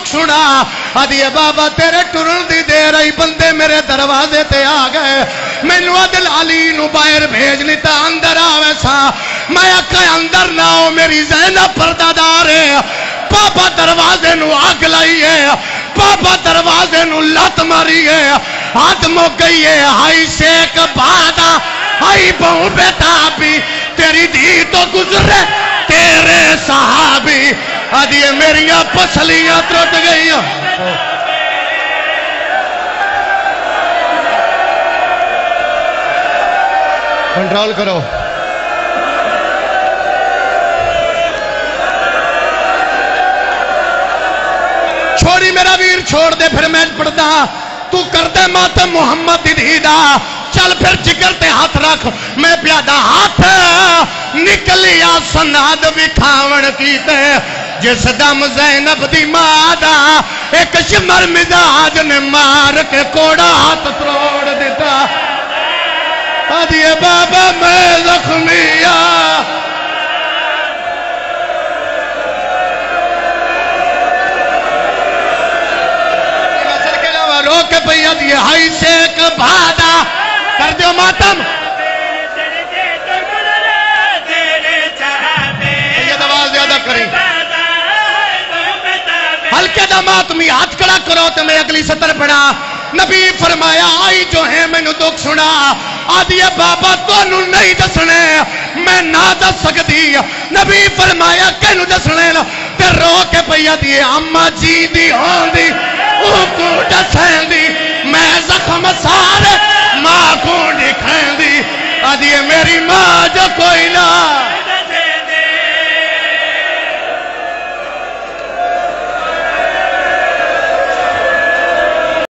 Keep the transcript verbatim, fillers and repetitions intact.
سنا آدھی بابا تیرے ٹرن دی دیر آئی بندے میرے دروازے تے آ گئے مینو عدل علی نو باہر بھیج لیتا اندر آوے سا میں آکھا اندر نہ ہو میری زینب پردہ دار ہے پاپا دروازے نو آگ لائی ہے پاپا دروازے نو لات ماری ہے ہاتھ مو گئی ہے ہائی شیک بادا ہائی بہو بیٹا بھی تیری دی تو گزرے تیرے صحابی آدھی میریاں پسلیاں ترٹ گئی کنٹرول کرو چھوڑی میرا ویر چھوڑ دے پھر میں پڑھدا تو کر دے ماتم محمد دیدہ چل پھر جگر تے ہاتھ رکھ میں پیادہ ہاتھ نکلیا سناد وکھاون کیتے جس دم زینب دی مادہ ایک شمر مزاج نے مار کے کوڑا ہاتھ تروڑ دیتا آدھی بابا میں زخمیا رو کے بھئیہ دیئے ہائی شیک بھادا کر دیو ماتم یہ آواز زیادہ کریں ہلکے دا ماتمی ہاتھ کڑا کرو تو میں اگلی سطر پڑھا نبی فرمایا آئی جو ہے میں نے دکھ سنا آدھی بابا تو انہوں نہیں دسنے میں نہ دس سکتی نبی فرمایا کہ انہوں دسنے تے رو کے بھئیہ دیئے اما جی دی ہون دی اوہ کو دسیں دی میں زخم سارے ماں کو دکھیں دی آدھی میری ماں جو کوئی نہ